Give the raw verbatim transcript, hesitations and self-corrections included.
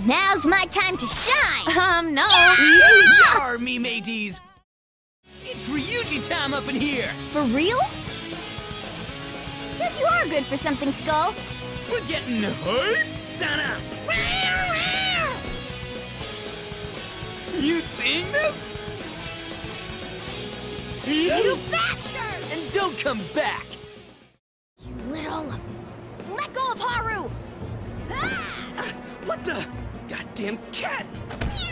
Now's my time to shine! Um, no. Yar, me mateys! It's Ryuji time up in here! For real? Guess you are good for something, Skull. We're getting hype! Donna! You seeing this? You bastard! And don't come back! You little... Let go of Haru! Ah! What the? Goddamn cat!